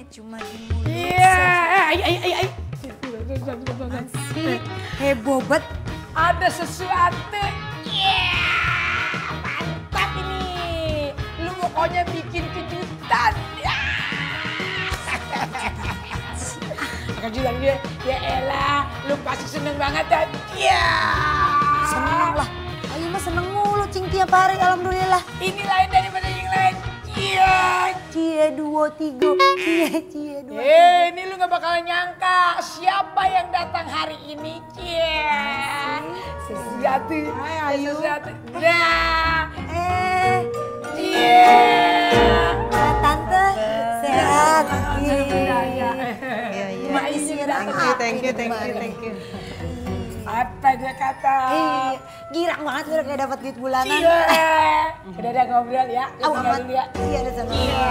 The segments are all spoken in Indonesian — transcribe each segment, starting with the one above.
cuma di mulut. Iya, ayo. Heboh banget. Ada sesuatu. Iya, mantap ini. Lu pokoknya bikin kejutan. Kejutan dia, ya elah, lu pasti seneng banget kan? Iya. Seneng lah. Ayo mah seneng mulu Cing tiap hari, alhamdulillah. Ini lain daripada yang lain. Iya. Cie 2 3. Cie 2 3. Ini lu gak bakal nyangka siapa yang datang hari ini. Iya. Sesuatu. Ayo. Sesuatu. Nah. Iya. Iya. Tante sehat. Iya. Mak istirahat. Thank you. Apa dia kata? Girang banget udah kayak dapat duit bulanan. Iya. Udah ada ngobrol ya. Amat. Dulu ya. Iya ada sama. Iya.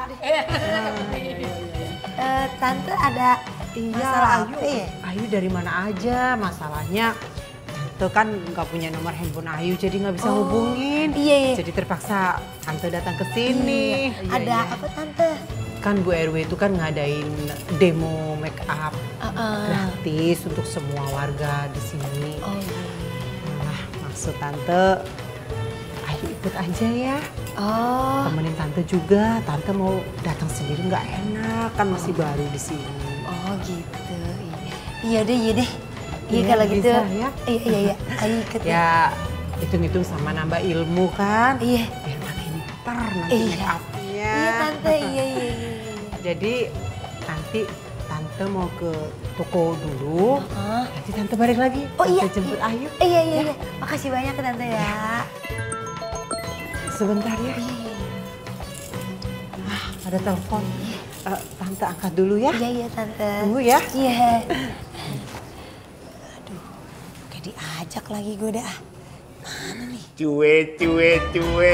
Tante ada masalah Ayu ya? Ayu dari mana aja masalahnya. Tante kan nggak punya nomor handphone Ayu jadi nggak bisa hubungin. Iya. Jadi terpaksa Tante datang ke sini. Ada apa Tante? Kan Bu RW itu kan ngadain demo make up gratis untuk semua warga di sini. Oh iya. Nah, maksud Tante, Ayu ikut aja ya. Oh. Temenin Tante juga. Tante mau datang sendiri nggak enak, kan masih baru di sini. Oh gitu. Iya deh. Iya Iya, kalau gitu. bisa, ya? Iya. Ayo ikut Ya, hitung-hitung sama nambah ilmu kan. Iya. Biar makin pinter nanti make up-nya. Iya Tante, iya. Jadi nanti Tante mau ke toko dulu. Nanti Tante balik lagi. Oh iya. Tante jemput Ayu. Iya. Makasih banyak Tante ya. Sebentar ya. Ada telepon. Tante angkat dulu ya. Iya Tante. Tunggu ya. Iya. Aduh, kayak diajak lagi gue dah. Mana nih? Cuwe.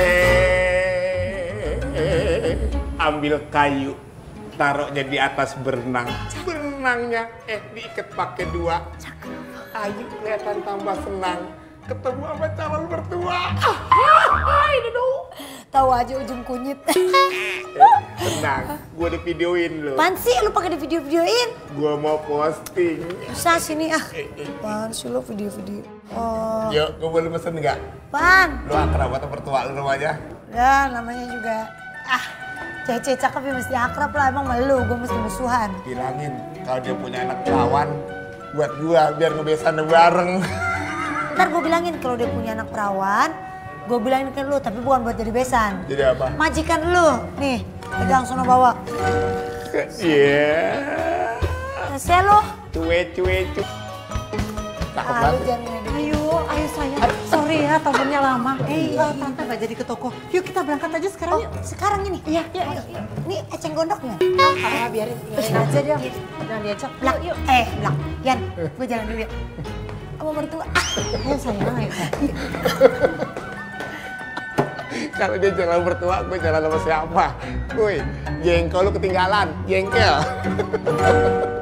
Ambil kayu, taruhnya di atas berenang. Berenangnya diikat pakai 2. Ayu kelihatan tambah senang. Ketemu sama calon mertua. Ini dong. Tahu aja ujung kunyit. Tenang, gue udah videoin lo. Apaan sih lu pakai di video-videoin? Gue mau posting. Susah sini ah. Apaan sih lu video-video? Oh. Yuk, gue boleh pesen nggak? Apaan? Lo akrab atau mertua lo rumahnya? Ya namanya juga. Cewek cakep ya mesti akrab lah. Emang malu gue mesti musuhan. Bilangin kalau dia punya anak perawan buat gue biar ngebesan bareng. Ntar gue bilangin kalau dia punya anak perawan, gue bilangin ke lu tapi bukan buat jadi besan. Jadi apa? Majikan lu, nih pegang sono bawa. Iya. Kasih lu. Cuwe. Cakep Lu banget. jangan ngedek. Ayo sayang. Sorry ya teleponnya lama. Tante nggak jadi ke toko. Yuk kita berangkat aja sekarang yuk. Sekarang ini? Iya. Ini eceng gondoknya? Biarin aja dia. Jangan diajak. Blak, Blak. Yan, gue jalan dulu ya. Sama mertua. Ayo sayang. Kalau dia jalan mertua, gue jalan sama siapa? Woi, jengkol lu ketinggalan, jengkel.